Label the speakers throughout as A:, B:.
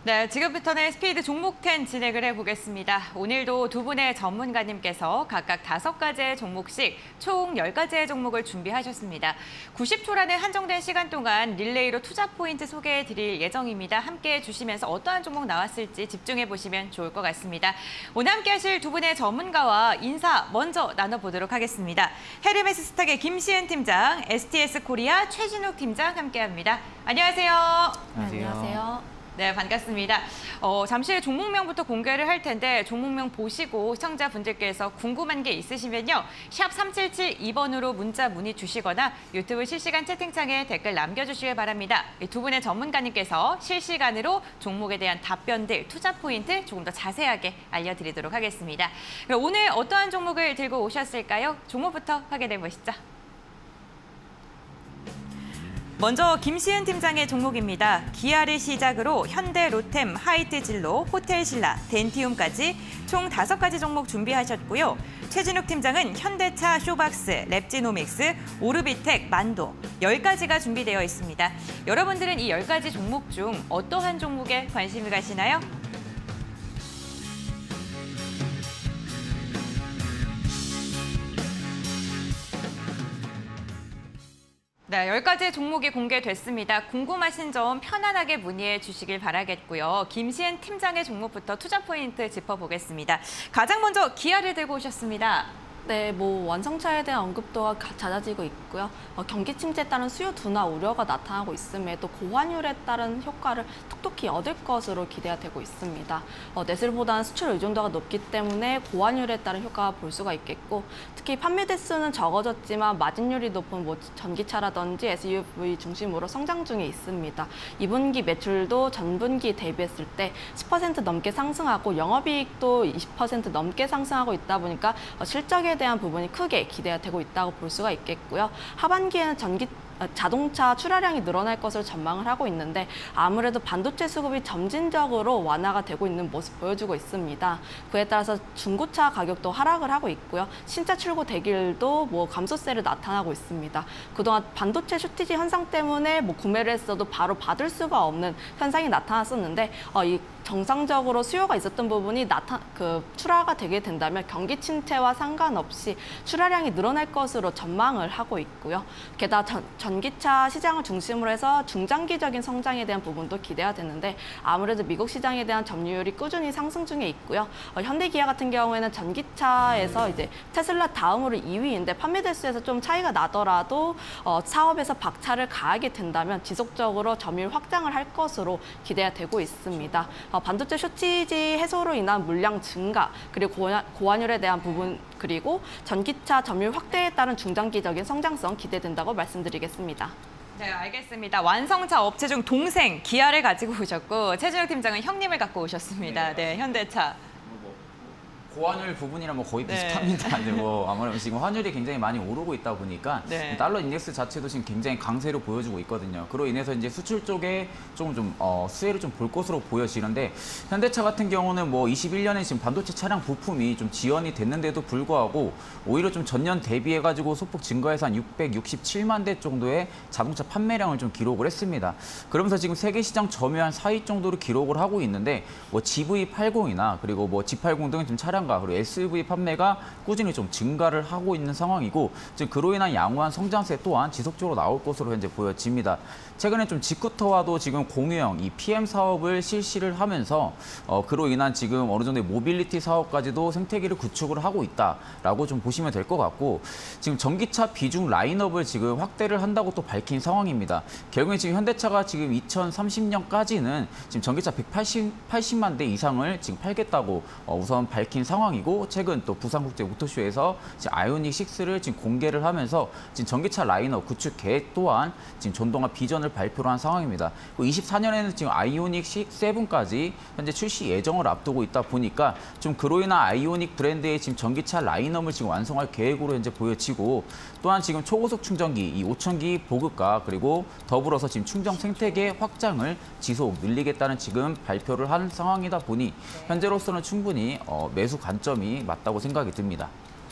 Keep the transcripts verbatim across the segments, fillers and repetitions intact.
A: 네, 지금부터는 스피드 종목 텐 진행을 해보겠습니다. 오늘도 두 분의 전문가님께서 각각 다섯 가지의 종목씩 총 열 가지의 종목을 준비하셨습니다. 구십 초라는 한정된 시간 동안 릴레이로 투자 포인트 소개해드릴 예정입니다. 함께해 주시면서 어떠한 종목 나왔을지 집중해보시면 좋을 것 같습니다. 오늘 함께하실 두 분의 전문가와 인사 먼저 나눠보도록 하겠습니다. 헤르메스 스탁의 김시은 팀장, 에스티에스 코리아 최진욱 팀장 함께합니다. 안녕하세요.
B: 안녕하세요.
C: 안녕하세요.
A: 네, 반갑습니다. 어, 잠시 후에 종목명부터 공개를 할 텐데 종목명 보시고 시청자분들께서 궁금한 게 있으시면요. 샵 삼칠칠이 번으로 문자 문의 주시거나 유튜브 실시간 채팅창에 댓글 남겨주시길 바랍니다. 두 분의 전문가님께서 실시간으로 종목에 대한 답변들, 투자 포인트 조금 더 자세하게 알려드리도록 하겠습니다. 그럼 오늘 어떠한 종목을 들고 오셨을까요? 종목부터 확인해 보시죠. 먼저 김시은 팀장의 종목입니다. 기아를 시작으로 현대, 로템, 하이트진로, 호텔신라, 덴티움까지 총 다섯 가지 종목 준비하셨고요. 최진욱 팀장은 현대차, 쇼박스, 랩지노믹스, 오르비텍, 만도 열 가지가 준비되어 있습니다. 여러분들은 이 열 가지 종목 중 어떠한 종목에 관심을 가시나요? 네, 열 가지 종목이 공개됐습니다. 궁금하신 점 편안하게 문의해 주시길 바라겠고요. 김시은 팀장의 종목부터 투자 포인트 짚어보겠습니다. 가장 먼저 기아를 들고 오셨습니다.
C: 네, 뭐 완성차에 대한 언급도가 잦아지고 있고요. 어, 경기 침체에 따른 수요 둔화 우려가 나타나고 있음에도 고환율에 따른 효과를 톡톡히 얻을 것으로 기대가 되고 있습니다. 어, 내수보다는 수출 의존도가 높기 때문에 고환율에 따른 효과가 볼 수가 있겠고, 특히 판매 대수는 적어졌지만 마진율이 높은 뭐 전기차라든지 에스유브이 중심으로 성장 중에 있습니다. 이 분기 매출도 전분기 대비했을 때 십 퍼센트 넘게 상승하고 영업이익도 이십 퍼센트 넘게 상승하고 있다 보니까 어, 실적에 대한 부분이 크게 기대가 되고 있다고 볼 수가 있겠고요. 하반기에는 전기 자동차 출하량이 늘어날 것을 전망을 하고 있는데 아무래도 반도체 수급이 점진적으로 완화가 되고 있는 모습 보여주고 있습니다. 그에 따라서 중고차 가격도 하락을 하고 있고요. 신차 출고 대기율도 뭐 감소세를 나타나고 있습니다. 그동안 반도체 쇼티지 현상 때문에 뭐 구매를 했어도 바로 받을 수가 없는 현상이 나타났었는데 어, 이 정상적으로 수요가 있었던 부분이 나타 그 출하가 되게 된다면 경기 침체와 상관없이 출하량이 늘어날 것으로 전망을 하고 있고요. 게다가 전, 전기차 시장을 중심으로 해서 중장기적인 성장에 대한 부분도 기대가 되는데 아무래도 미국 시장에 대한 점유율이 꾸준히 상승 중에 있고요. 어, 현대기아 같은 경우에는 전기차에서 이제 테슬라 다음으로 이 위인데 판매 대수에서 좀 차이가 나더라도 어, 사업에서 박차를 가하게 된다면 지속적으로 점유율 확장을 할 것으로 기대가 되고 있습니다. 어, 반도체 쇼티지 해소로 인한 물량 증가, 그리고 고환, 고환율에 대한 부분, 그리고 전기차 점유율 확대에 따른 중장기적인 성장성 기대된다고 말씀드리겠습니다.
A: 네, 알겠습니다. 완성차 업체 중 동생 기아를 가지고 오셨고 최진욱 팀장은 형님을 갖고 오셨습니다. 네, 현대차.
B: 고환율 부분이랑 뭐 거의
A: 네.
B: 비슷합니다. 근데 뭐 아무래도 지금 환율이 굉장히 많이 오르고 있다 보니까
A: 네.
B: 달러 인덱스 자체도 지금 굉장히 강세로 보여주고 있거든요. 그로 인해서 이제 수출 쪽에 조금 좀 어, 수혜를 좀 볼 것으로 보여지는데 현대차 같은 경우는 뭐 이십일 년에 지금 반도체 차량 부품이 좀 지연이 됐는데도 불구하고 오히려 좀 전년 대비해가지고 소폭 증가해서 한 육백육십칠만 대 정도의 자동차 판매량을 좀 기록을 했습니다. 그러면서 지금 세계 시장 점유율 한 사 위 정도로 기록을 하고 있는데 뭐 지브이 팔십이나 그리고 뭐 지 팔십 등은 좀 차량 그리고 에스유브이 판매가 꾸준히 좀 증가를 하고 있는 상황이고 지금 그로 인한 양호한 성장세 또한 지속적으로 나올 것으로 현재 보여집니다. 최근에 좀 지쿠터와도 지금 공유형 이 피엠 사업을 실시를 하면서 어, 그로 인한 지금 어느 정도의 모빌리티 사업까지도 생태계를 구축을 하고 있다라고 좀 보시면 될 것 같고 지금 전기차 비중 라인업을 지금 확대를 한다고 또 밝힌 상황입니다. 결국에 지금 현대차가 지금 이천삼십 년까지는 지금 전기차 백팔십만 대 이상을 지금 팔겠다고 어, 우선 밝힌 상황이고 최근 또 부산국제 오토쇼에서 지금 아이오닉 식스를 지금 공개를 하면서 지금 전기차 라인업 구축 계획 또한 지금 전동화 비전을 발표를 한 상황입니다. 이십사 년에는 지금 아이오닉 세븐까지 현재 출시 예정을 앞두고 있다 보니까 좀 그로 인한 아이오닉 브랜드의 지금 전기차 라인업을 지금 완성할 계획으로 현재 보여지고 또한 지금 초고속 충전기 이 오천 기 보급과 그리고 더불어서 지금 충전 생태계 확장을 지속 늘리겠다는 지금 발표를 한 상황이다 보니 현재로서는 충분히 어, 매수 관점이 맞다고 생각이 듭니다.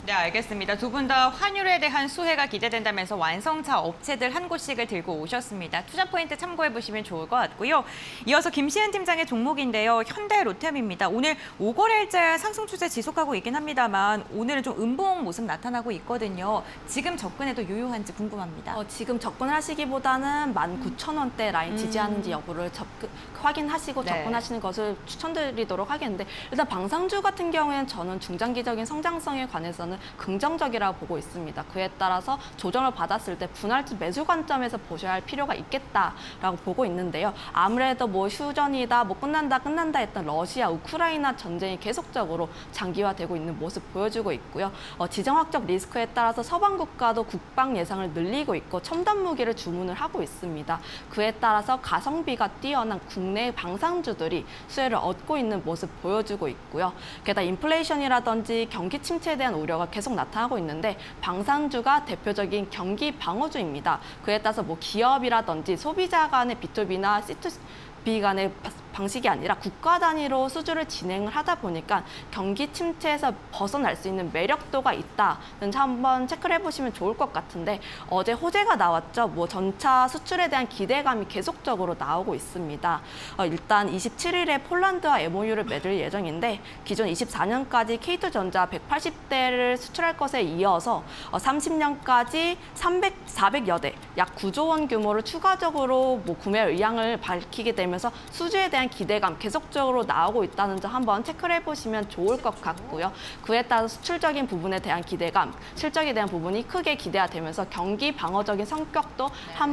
A: 네, 알겠습니다. 두 분 다 환율에 대한 수혜가 기대된다면서 완성차 업체들 한 곳씩을 들고 오셨습니다. 투자 포인트 참고해 보시면 좋을 것 같고요. 이어서 김시은 팀장의 종목인데요. 현대 로템입니다. 오늘 오 거래일째 상승 추세 지속하고 있긴 합니다만 오늘은 좀 음봉 모습 나타나고 있거든요. 지금 접근해도 유효한지 궁금합니다.
C: 어, 지금 접근을 하시기보다는 만 구천 원대 라인 지지하는지 여부를 접근, 확인하시고
A: 네.
C: 접근하시는 것을 추천드리도록 하겠는데 일단 방산주 같은 경우에는 저는 중장기적인 성장성에 관해서는 긍정적이라고 보고 있습니다. 그에 따라서 조정을 받았을 때 분할주 매수 관점에서 보셔야 할 필요가 있겠다라고 보고 있는데요. 아무래도 뭐 휴전이다, 뭐 끝난다, 끝난다 했던 러시아, 우크라이나 전쟁이 계속적으로 장기화되고 있는 모습 보여주고 있고요. 어, 지정학적 리스크에 따라서 서방 국가도 국방 예상을 늘리고 있고 첨단 무기를 주문을 하고 있습니다. 그에 따라서 가성비가 뛰어난 국내 방산주들이 수혜를 얻고 있는 모습 보여주고 있고요. 게다가 인플레이션이라든지 경기 침체에 대한 우려가 계속 나타나고 있는데 방산주가 대표적인 경기 방어주입니다. 그에 따라서 뭐 기업이라든지 소비자 간의 비투비나 씨투비 간의 방식이 아니라 국가 단위로 수주를 진행을 하다 보니까 경기 침체에서 벗어날 수 있는 매력도가 있다는 한번 체크를 해보시면 좋을 것 같은데 어제 호재가 나왔죠. 뭐 전차 수출에 대한 기대감이 계속적으로 나오고 있습니다. 어, 일단 이십칠 일에 폴란드와 엠오유를 맺을 예정인데 기존 이십사 년까지 케이투전자 백팔십 대를 수출할 것에 이어서 어, 삼십 년까지 삼백, 사백여 대, 약 구조 원 규모를 추가적으로 뭐 구매 의향을 밝히게 되면서 수주에 대한 기대감 계속적으로 나오고 있다는 점 한번 체크를 해보시면 좋을 것 같고요. 그에 따라 수출적인 부분에 대한 기대감, 실적에 대한 부분이 크게 기대가 되면서 경기 방어적인 성격도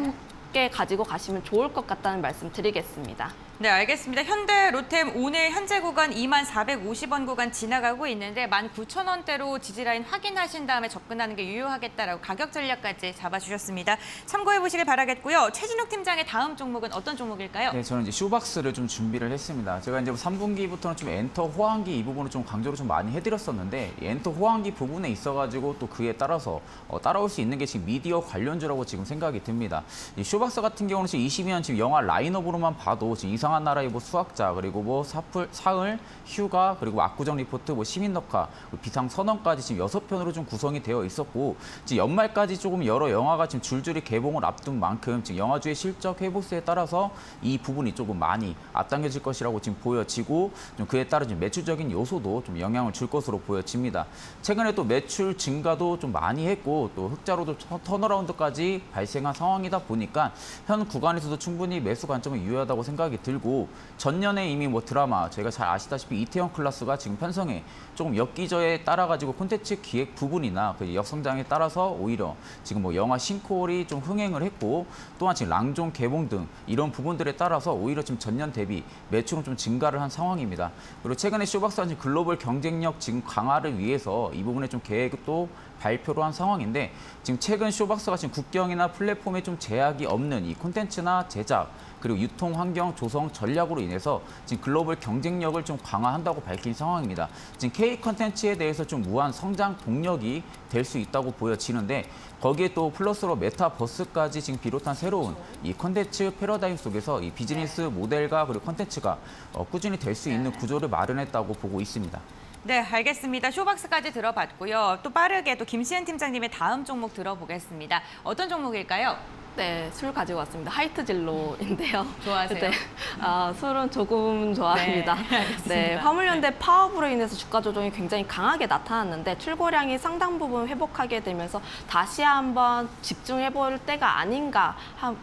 C: 함께 가지고 가시면 좋을 것 같다는 말씀 드리겠습니다.
A: 네, 알겠습니다. 현대 로템 오늘 현재 구간 이만 사백오십 원 구간 지나가고 있는데 만 구천 원대로 지지라인 확인하신 다음에 접근하는 게 유효하겠다라고 가격 전략까지 잡아주셨습니다. 참고해 보시길 바라겠고요. 최진욱 팀장의 다음 종목은 어떤 종목일까요?
B: 네, 저는 이제 쇼박스를 좀 준비를 했습니다. 제가 이제 삼 분기부터는 좀 엔터 호황기 이 부분을 좀 강조를 좀 많이 해드렸었는데 엔터 호황기 부분에 있어가지고 또 그에 따라서 어, 따라올 수 있는 게 지금 미디어 관련주라고 지금 생각이 듭니다. 이 쇼박스 같은 경우는 지금 이십 년 지금 영화 라인업으로만 봐도 지금 이상한 나라의 뭐 수학자 그리고 뭐 사풀, 사흘, 휴가 그리고 압구정 리포트, 뭐 시민넉화, 비상 선언까지 지금 여섯 편으로 좀 구성이 되어 있었고 지금 연말까지 조금 여러 영화가 지금 줄줄이 개봉을 앞둔 만큼 지금 영화주의 실적 회복세에 따라서 이 부분이 조금 많이 앞당겨질 것이라고 지금 보여지고 좀 그에 따른 좀 매출적인 요소도 좀 영향을 줄 것으로 보여집니다. 최근에 또 매출 증가도 좀 많이 했고 또 흑자로도 턴어라운드까지 발생한 상황이다 보니까 현 구간에서도 충분히 매수 관점은 유효하다고 생각이 들고 들고 전년에 이미 뭐 드라마 저희가 잘 아시다시피 이태원 클라스가 지금 편성에 조금 엽기저에 따라가지고 콘텐츠 기획 부분이나 그 역성장에 따라서 오히려 지금 뭐 영화 신콜이 좀 흥행을 했고 또한 지금 랑종 개봉 등 이런 부분들에 따라서 오히려 지금 전년 대비 매출은 좀 증가를 한 상황입니다. 그리고 최근에 쇼박스가 지금 글로벌 경쟁력 지금 강화를 위해서 이 부분에 좀 계획도 발표를 한 상황인데 지금 최근 쇼박스가 지금 국경이나 플랫폼에 좀 제약이 없는 이 콘텐츠나 제작 그리고 유통 환경 조성 전략으로 인해서 지금 글로벌 경쟁력을 좀 강화한다고 밝힌 상황입니다. 지금 K 콘텐츠에 대해서 좀 무한 성장 동력이 될 수 있다고 보여지는데 거기에 또 플러스로 메타버스까지 지금 비롯한 새로운 이 콘텐츠 패러다임 속에서 이 비즈니스 모델과 그리고 콘텐츠가 어, 꾸준히 될 수 있는 구조를 마련했다고 보고 있습니다.
A: 네, 알겠습니다. 쇼박스까지 들어봤고요. 또 빠르게 또 김시은 팀장님의 다음 종목 들어보겠습니다. 어떤 종목일까요?
C: 네, 술 가지고 왔습니다. 하이트 진로인데요.
A: 좋아하세요?
C: 네, 아, 술은 조금 좋아합니다.
A: 네, 알겠습니다.
C: 네, 화물연대 파업으로 인해서 주가 조정이 굉장히 강하게 나타났는데 출고량이 상당 부분 회복하게 되면서 다시 한번 집중해볼 때가 아닌가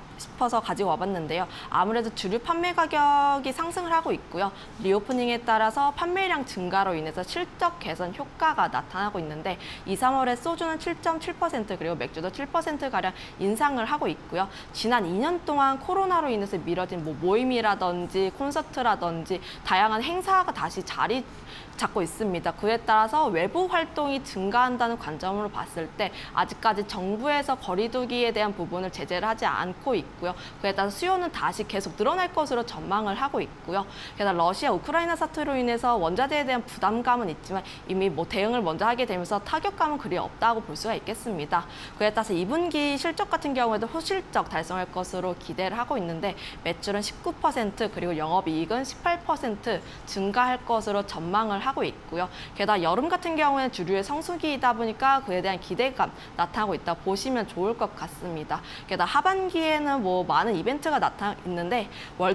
C: 싶어서 가지고 와봤는데요. 아무래도 주류 판매 가격이 상승을 하고 있고요. 리오프닝에 따라서 판매량 증가로 인해서 실적 개선 효과가 나타나고 있는데 이, 삼월에 소주는 칠 점 칠 퍼센트 그리고 맥주도 칠 퍼센트가량 인상을 하고 있고요. 지난 이 년 동안 코로나로 인해서 미뤄진 뭐 모임이라든지 콘서트라든지 다양한 행사가 다시 자리 잡고 있습니다. 그에 따라서 외부 활동이 증가한다는 관점으로 봤을 때 아직까지 정부에서 거리두기에 대한 부분을 제재를 하지 않고 있고 있고요. 그에 따라 수요는 다시 계속 늘어날 것으로 전망을 하고 있고요. 게다가 러시아, 우크라이나 사태로 인해서 원자재에 대한 부담감은 있지만 이미 뭐 대응을 먼저 하게 되면서 타격감은 그리 없다고 볼 수가 있겠습니다. 그에 따라서 이 분기 실적 같은 경우에도 호실적 달성할 것으로 기대를 하고 있는데 매출은 십구 퍼센트 그리고 영업이익은 십팔 퍼센트 증가할 것으로 전망을 하고 있고요. 게다가 여름 같은 경우에는 주류의 성수기이다 보니까 그에 대한 기대감 나타나고 있다 보시면 좋을 것 같습니다. 게다가 하반기에는 뭐 많은 이벤트가 나타 있는데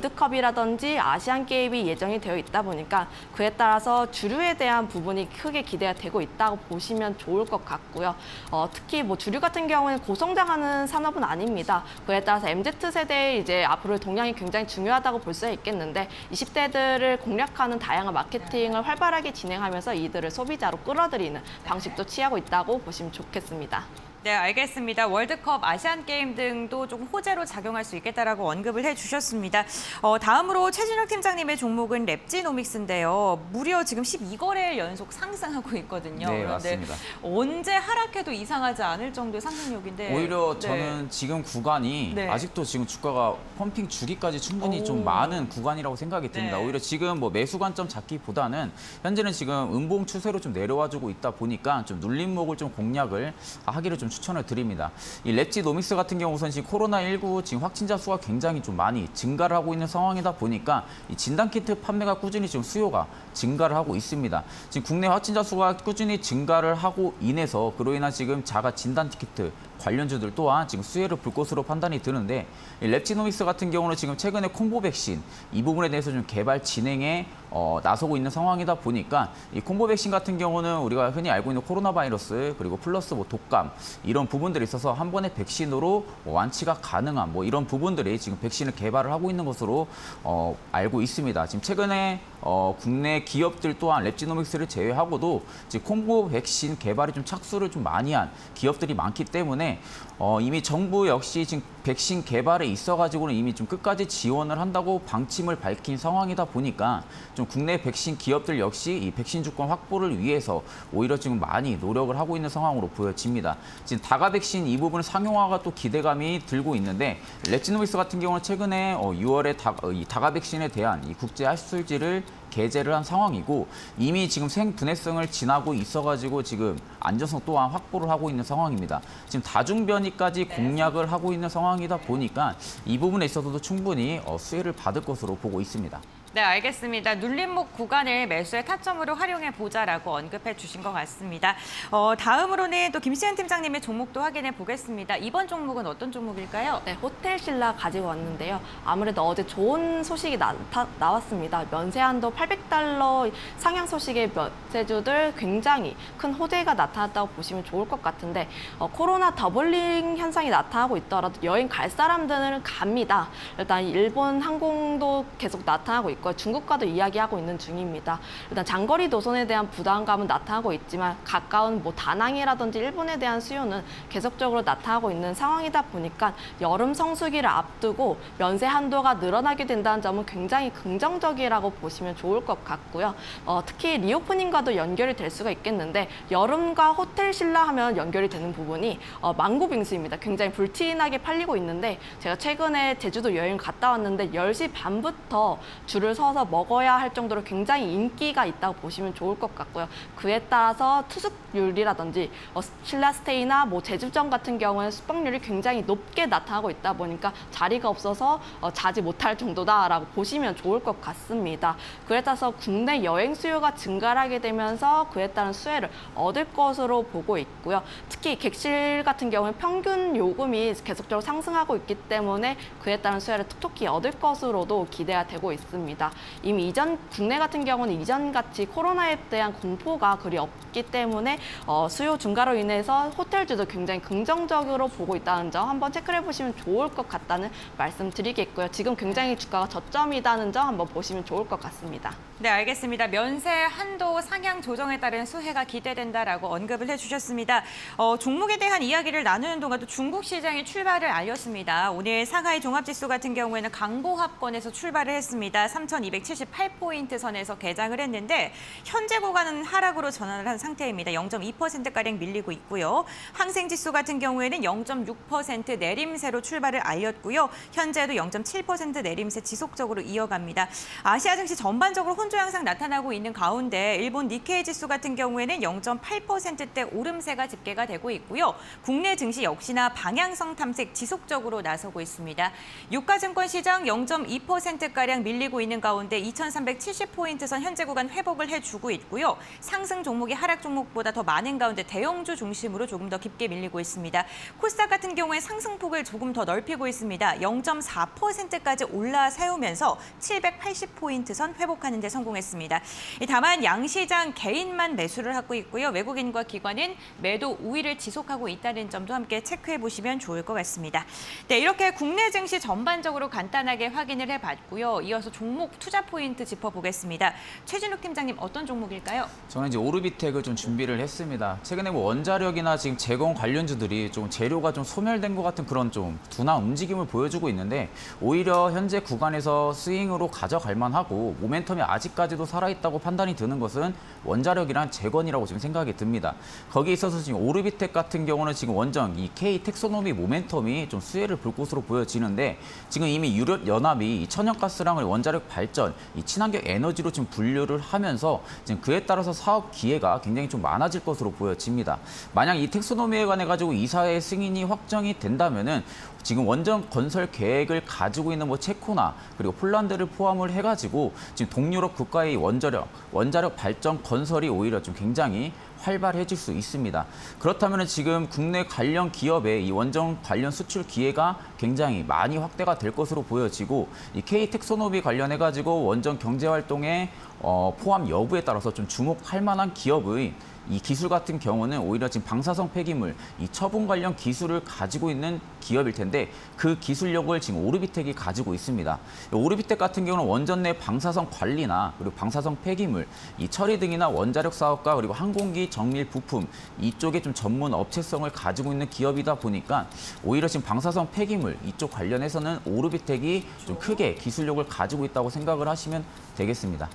C: 월드컵이라든지 아시안 게임이 예정이 되어 있다 보니까 그에 따라서 주류에 대한 부분이 크게 기대가 되고 있다고 보시면 좋을 것 같고요. 어, 특히 뭐 주류 같은 경우에는 고성장하는 산업은 아닙니다. 그에 따라서 엠지 세대의 이제 앞으로의 동향이 굉장히 중요하다고 볼 수 있겠는데 이십 대들을 공략하는 다양한 마케팅을 활발하게 진행하면서 이들을 소비자로 끌어들이는 방식도 취하고 있다고 보시면 좋겠습니다.
A: 네, 알겠습니다. 월드컵, 아시안게임 등도 조금 호재로 작용할 수 있겠다라고 언급을 해주셨습니다. 어, 다음으로 최진혁 팀장님의 종목은 랩지노믹스인데요. 무려 지금 십이 거래일 연속 상승하고 있거든요.
B: 네, 맞습니다.
A: 언제 하락해도 이상하지 않을 정도의 상승력인데.
B: 오히려
A: 네.
B: 저는 지금 구간이
A: 네.
B: 아직도 지금 주가가 펌핑 주기까지 충분히
A: 오.
B: 좀 많은 구간이라고 생각이 듭니다.
A: 네.
B: 오히려 지금 뭐 매수 관점 잡기보다는 현재는 지금 음봉 추세로 좀 내려와주고 있다 보니까 좀 눌림목을 좀 공략을 하기를 좀 추천을 드립니다. 이 랩지노믹스 같은 경우 우선 지금 코로나십구 지금 확진자 수가 굉장히 좀 많이 증가를 하고 있는 상황이다 보니까 이 진단키트 판매가 꾸준히 지금 수요가 증가를 하고 있습니다. 지금 국내 확진자 수가 꾸준히 증가를 하고 인해서 그로 인한 지금 자가 진단키트 관련주들 또한 지금 수혜를 볼 것으로 판단이 드는데 이 랩지노믹스 같은 경우는 지금 최근에 콤보 백신 이 부분에 대해서 좀 개발 진행에 어, 나서고 있는 상황이다 보니까 이 콤보 백신 같은 경우는 우리가 흔히 알고 있는 코로나 바이러스 그리고 플러스 뭐 독감 이런 부분들이 있어서 한 번의 백신으로 뭐 완치가 가능한 뭐 이런 부분들이 지금 백신을 개발을 하고 있는 것으로 어, 알고 있습니다. 지금 최근에 어, 국내 기업들 또한 랩지노믹스를 제외하고도 지금 콤보 백신 개발에 좀 착수를 좀 많이 한 기업들이 많기 때문에 어, 이미 정부 역시 지금 백신 개발에 있어가지고는 이미 좀 끝까지 지원을 한다고 방침을 밝힌 상황이다 보니까 좀 국내 백신 기업들 역시 이 백신 주권 확보를 위해서 오히려 지금 많이 노력을 하고 있는 상황으로 보여집니다. 지금 다가 백신 이 부분 상용화가 또 기대감이 들고 있는데 랩지노믹스 같은 경우는 최근에 어, 유월에 다, 어, 이 다가 백신에 대한 이 국제 하수질을 개제를 한 상황이고 이미 지금 생분해성을 지나고 있어가지고 지금 안전성 또한 확보를 하고 있는 상황입니다. 지금 다중변이까지 공략을 하고 있는 상황이다 보니까 이 부분에 있어서도 충분히 어, 수혜를 받을 것으로 보고 있습니다.
A: 네, 알겠습니다. 눌림목 구간을 매수의 타점으로 활용해 보자라고 언급해 주신 것 같습니다. 어, 다음으로는 또 김시현 팀장님의 종목도 확인해 보겠습니다. 이번 종목은 어떤 종목일까요?
C: 네, 호텔신라 가지고 왔는데요. 아무래도 어제 좋은 소식이 나, 타, 나왔습니다. 면세한도 팔백 달러 상향 소식의 면세주들 굉장히 큰 호재가 나타났다고 보시면 좋을 것 같은데 어, 코로나 더블링 현상이 나타나고 있더라도 여행 갈 사람들은 갑니다. 일단 일본 항공도 계속 나타나고 있고 중국과도 이야기하고 있는 중입니다. 일단 장거리 노선에 대한 부담감은 나타나고 있지만 가까운 뭐 다낭이라든지 일본에 대한 수요는 계속적으로 나타나고 있는 상황이다 보니까 여름 성수기를 앞두고 면세 한도가 늘어나게 된다는 점은 굉장히 긍정적이라고 보시면 좋을 것 같고요. 어, 특히 리오프닝과도 연결이 될 수가 있겠는데 여름과 호텔신라 하면 연결이 되는 부분이 어, 망고빙수입니다. 굉장히 불티나게 팔리고 있는데 제가 최근에 제주도 여행 갔다 왔는데 열 시 반부터 줄을 서서 먹어야 할 정도로 굉장히 인기가 있다고 보시면 좋을 것 같고요. 그에 따라서 투숙률이라든지 어, 신라스테이나 뭐 제주점 같은 경우는 숙박률이 굉장히 높게 나타나고 있다 보니까 자리가 없어서 어, 자지 못할 정도다라고 보시면 좋을 것 같습니다. 그에 따라서 국내 여행 수요가 증가하게 되면서 그에 따른 수혜를 얻을 것으로 보고 있고요. 특히 객실 같은 경우는 평균 요금이 계속적으로 상승하고 있기 때문에 그에 따른 수혜를 톡톡히 얻을 것으로도 기대가 되고 있습니다. 이미 이전 국내 같은 경우는 이전같이 코로나에 대한 공포가 그리 없기 때문에 어, 수요 증가로 인해서 호텔주도 굉장히 긍정적으로 보고 있다는 점 한번 체크를 해보시면 좋을 것 같다는 말씀 드리겠고요. 지금 굉장히 주가가 저점이라는 점 한번 보시면 좋을 것 같습니다.
A: 네, 알겠습니다. 면세 한도 상향 조정에 따른 수혜가 기대된다라고 언급을 해주셨습니다. 어, 종목에 대한 이야기를 나누는 동안 또 중국 시장이 출발을 알렸습니다. 오늘 상하이 종합지수 같은 경우에는 강보합권에서 출발을 했습니다. 삼천이백칠십팔 포인트 선에서 개장을 했는데 현재 구간은 하락으로 전환을 한 상태입니다. 영 점 이 퍼센트가량 밀리고 있고요. 항생지수 같은 경우에는 영 점 육 퍼센트 내림세로 출발을 알렸고요. 현재도 영 점 칠 퍼센트 내림세 지속적으로 이어갑니다. 아시아 증시 전반적으로 혼조 양상 나타나고 있는 가운데 일본 니케이 지수 같은 경우에는 영 점 팔 퍼센트대 오름세가 집계가 되고 있고요. 국내 증시 역시나 방향성 탐색 지속적으로 나서고 있습니다. 유가증권 시장 영 점 이 퍼센트가량 밀리고 있는 가운데 이천삼백칠십 포인트 선 현재 구간 회복을 해주고 있고요. 상승 종목이 하락 종목보다 더 많은 가운데 대형주 중심으로 조금 더 깊게 밀리고 있습니다. 코스닥 같은 경우에 상승폭을 조금 더 넓히고 있습니다. 영 점 사 퍼센트까지 올라 세우면서 칠백팔십 포인트 선 회복하는 데 성공했습니다. 다만 양시장 개인만 매수를 하고 있고요. 외국인과 기관은 매도 우위를 지속하고 있다는 점도 함께 체크해 보시면 좋을 것 같습니다. 네, 이렇게 국내 증시 전반적으로 간단하게 확인을 해봤고요. 이어서 종목 투자 포인트 짚어보겠습니다. 최진욱 팀장님 어떤 종목일까요?
B: 저는 이제 오르비텍을 좀 준비를 했습니다. 최근에 뭐 원자력이나 지금 제공 관련주들이 좀 재료가 좀 소멸된 것 같은 그런 좀 둔한 움직임을 보여주고 있는데 오히려 현재 구간에서 스윙으로 가져갈 만하고 모멘텀이 아직까지도 살아있다고 판단이 드는 것은 원자력이란 재건이라고 지금 생각이 듭니다. 거기에 있어서 지금 오르비텍 같은 경우는 지금 원정 이 K 텍소노미 모멘텀이 좀 수혜를 볼 것으로 보여지는데 지금 이미 유럽연합이 이 천연가스랑을 원자력 발전, 이 친환경 에너지로 지금 분류를 하면서 지금 그에 따라서 사업 기회가 굉장히 좀 많아질 것으로 보여집니다. 만약 이 텍소노미에 관해 가지고 이사회 승인이 확정이 된다면은 지금 원전 건설 계획을 가지고 있는 뭐 체코나 그리고 폴란드를 포함을 해가지고 지금 동유럽 국가의 원자력, 원자력 발전 건설이 오히려 좀 굉장히 활발해질 수 있습니다. 그렇다면 지금 국내 관련 기업의 이 원전 관련 수출 기회가 굉장히 많이 확대가 될 것으로 보여지고 이 K 텍소노미 관련해가지고 원전 경제 활동의 어, 포함 여부에 따라서 좀 주목할 만한 기업의 이 기술 같은 경우는 오히려 지금 방사성 폐기물, 이 처분 관련 기술을 가지고 있는 기업일 텐데 그 기술력을 지금 오르비텍이 가지고 있습니다. 오르비텍 같은 경우는 원전 내 방사성 관리나 그리고 방사성 폐기물, 이 처리 등이나 원자력 사업과 그리고 항공기 정밀 부품 이쪽에 좀 전문 업체성을 가지고 있는 기업이다 보니까 오히려 지금 방사성 폐기물 이쪽 관련해서는 오르비텍이 좀 크게 기술력을 가지고 있다고 생각을 하시면 되겠습니다.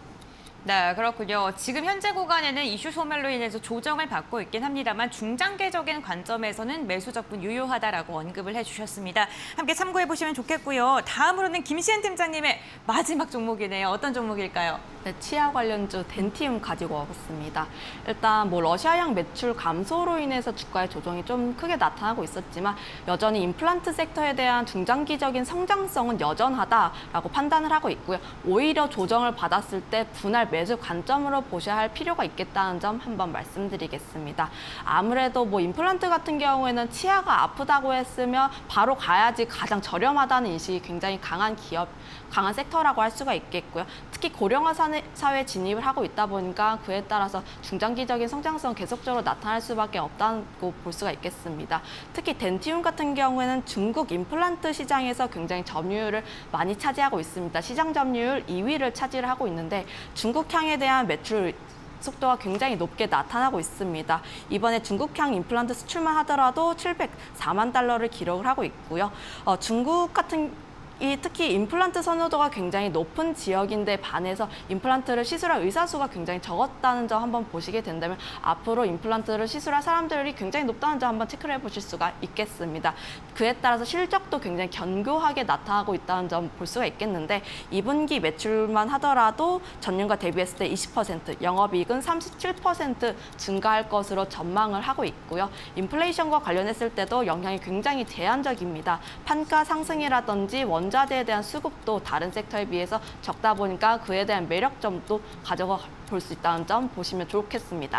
A: 네, 그렇군요. 지금 현재 구간에는 이슈 소멸로 인해서 조정을 받고 있긴 합니다만 중장기적인 관점에서는 매수 접근 유효하다라고 언급을 해주셨습니다. 함께 참고해보시면 좋겠고요. 다음으로는 김시은 팀장님의 마지막 종목이네요. 어떤 종목일까요?
C: 네, 치아 관련주 덴티움 가지고 와봤습니다. 일단 뭐 러시아양 매출 감소로 인해서 주가의 조정이 좀 크게 나타나고 있었지만 여전히 임플란트 섹터에 대한 중장기적인 성장성은 여전하다라고 판단을 하고 있고요. 오히려 조정을 받았을 때 분할 매수 관점으로 보셔야 할 필요가 있겠다는 점 한번 말씀드리겠습니다. 아무래도 뭐 임플란트 같은 경우에는 치아가 아프다고 했으면 바로 가야지 가장 저렴하다는 인식이 굉장히 강한 기업, 강한 섹터라고 할 수가 있겠고요. 특히 고령화 사회 진입을 하고 있다 보니까 그에 따라서 중장기적인 성장성 계속적으로 나타날 수밖에 없다고 볼 수가 있겠습니다. 특히 덴티움 같은 경우에는 중국 임플란트 시장에서 굉장히 점유율을 많이 차지하고 있습니다. 시장 점유율 이 위를 차지를 하고 있는데 중국향에 대한 매출 속도가 굉장히 높게 나타나고 있습니다. 이번에 중국향 임플란트 수출만 하더라도 칠백사만 달러를 기록을 하고 있고요. 어, 중국 같은 이 특히 임플란트 선호도가 굉장히 높은 지역인데 반해서 임플란트를 시술할 의사 수가 굉장히 적었다는 점 한번 보시게 된다면 앞으로 임플란트를 시술할 사람들이 굉장히 높다는 점 한번 체크를 해보실 수가 있겠습니다. 그에 따라서 실적도 굉장히 견고하게 나타나고 있다는 점 볼 수가 있겠는데 이 분기 매출만 하더라도 전년과 대비했을 때 이십 퍼센트, 영업이익은 삼십칠 퍼센트 증가할 것으로 전망을 하고 있고요. 인플레이션과 관련했을 때도 영향이 굉장히 제한적입니다. 판가 상승이라든지 원 원자재에 대한 수급도 다른 섹터에 비해서 적다 보니까 그에 대한 매력점도 가져가 볼 수 있다는 점 보시면 좋겠습니다.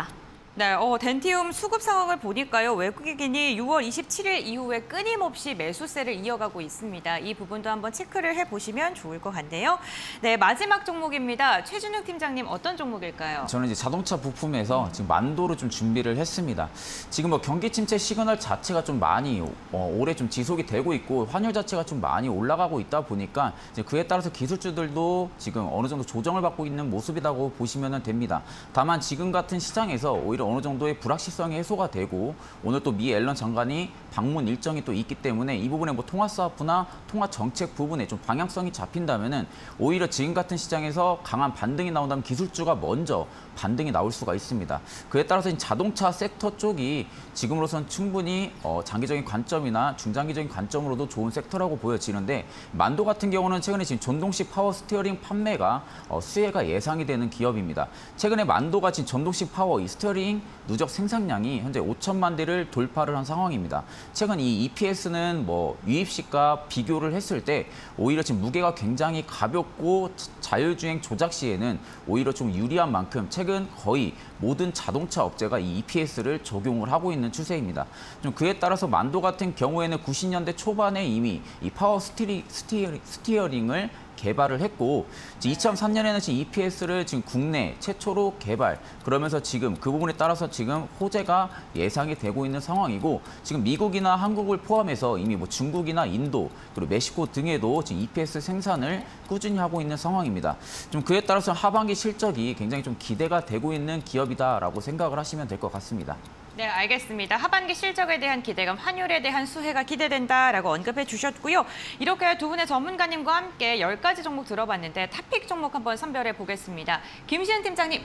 A: 네, 어, 덴티움 수급 상황을 보니까요. 외국인이 유월 이십칠일 이후에 끊임없이 매수세를 이어가고 있습니다. 이 부분도 한번 체크를 해보시면 좋을 것 같네요. 네, 마지막 종목입니다. 최준욱 팀장님 어떤 종목일까요?
B: 저는 이제 자동차 부품에서 지금 만도를 좀 준비를 했습니다. 지금 뭐 경기 침체 시그널 자체가 좀 많이 어, 올해 좀 지속이 되고 있고 환율 자체가 좀 많이 올라가고 있다 보니까 이제 그에 따라서 기술주들도 지금 어느 정도 조정을 받고 있는 모습이라고 보시면 됩니다. 다만 지금 같은 시장에서 오히려 어느 정도의 불확실성이 해소가 되고 오늘 또 미 앨런 장관이 방문 일정이 또 있기 때문에 이 부분에 뭐 통화 스와프나 통화 정책 부분에 좀 방향성이 잡힌다면은 오히려 지금 같은 시장에서 강한 반등이 나온다면 기술주가 먼저 반등이 나올 수가 있습니다. 그에 따라서 자동차 섹터 쪽이 지금으로선 충분히 어, 장기적인 관점이나 중장기적인 관점으로도 좋은 섹터라고 보여지는데 만도 같은 경우는 최근에 지금 전동식 파워 스티어링 판매가 어, 수혜가 예상이 되는 기업입니다. 최근에 만도가 지금 전동식 파워 이 스티어링 누적 생산량이 현재 오천만 대를 돌파를 한 상황입니다. 최근 이 이피에스는 뭐 유입식과 비교를 했을 때 오히려 지금 무게가 굉장히 가볍고 자율주행 조작 시에는 오히려 좀 유리한 만큼 최근 거의 모든 자동차 업체가 이 이피에스를 적용을 하고 있는 추세입니다. 좀 그에 따라서 만도 같은 경우에는 구십 년대 초반에 이미 이 파워 스티리, 스티어링, 스티어링을 개발을 했고 이천삼 년에는 지금 이피에스를 지금 국내 최초로 개발 그러면서 지금 그 부분에 따라서 지금 호재가 예상이 되고 있는 상황이고 지금 미국이나 한국을 포함해서 이미 뭐 중국이나 인도 그리고 멕시코 등에도 지금 이피에스 생산을 꾸준히 하고 있는 상황입니다. 좀 그에 따라서 하반기 실적이 굉장히 좀 기대가 되고 있는 기업이다라고 생각을 하시면 될 것 같습니다.
A: 네, 알겠습니다. 하반기 실적에 대한 기대감, 환율에 대한 수혜가 기대된다라고 언급해 주셨고요. 이렇게 두 분의 전문가님과 함께 열 가지 종목 들어봤는데 탑픽 종목 한번 선별해 보겠습니다. 김시은 팀장님.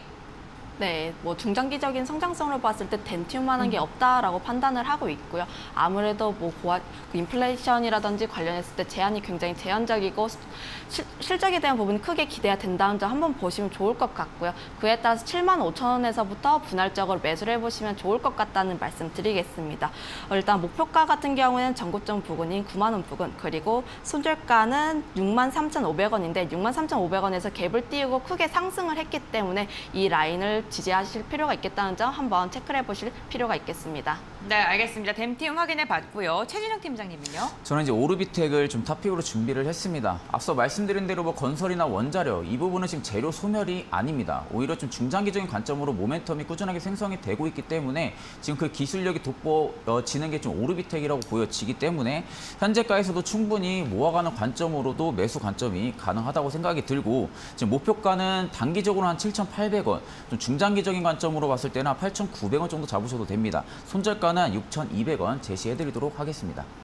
C: 네, 뭐 중장기적인 성장성으로 봤을 때 덴티움만한 게 없다라고 판단을 하고 있고요. 아무래도 뭐 고화, 그 인플레이션이라든지 관련했을 때 제한이 굉장히 제한적이고 시, 실적에 대한 부분이 크게 기대가 된다는 점 한번 보시면 좋을 것 같고요. 그에 따라서 칠만 오천 원에서부터 분할적으로 매수를 해보시면 좋을 것 같다는 말씀 드리겠습니다. 어, 일단 목표가 같은 경우에는 전고점 부근인 구만 원 부근 그리고 손절가는 육만 삼천오백 원인데 육만 삼천오백 원에서 갭을 띄우고 크게 상승을 했기 때문에 이 라인을 지지하실 필요가 있겠다는 점 한번 체크를 해보실 필요가 있겠습니다.
A: 네, 알겠습니다. 덴티움 확인해 봤고요. 최진욱 팀장님은요?
B: 저는 이제 오르비텍을 좀 탑픽으로 준비를 했습니다. 앞서 말씀드린 대로 뭐 건설이나 원자력 이 부분은 지금 재료 소멸이 아닙니다. 오히려 좀 중장기적인 관점으로 모멘텀이 꾸준하게 생성이 되고 있기 때문에 지금 그 기술력이 돋보여지는 게 좀 오르비텍이라고 보여지기 때문에 현재가에서도 충분히 모아가는 관점으로도 매수 관점이 가능하다고 생각이 들고 지금 목표가는 단기적으로 한 칠천팔백 원, 좀 중장기적인 관점으로 봤을 때는 한 팔천구백 원 정도 잡으셔도 됩니다. 손절가는 육천이백 원 제시해드리도록 하겠습니다.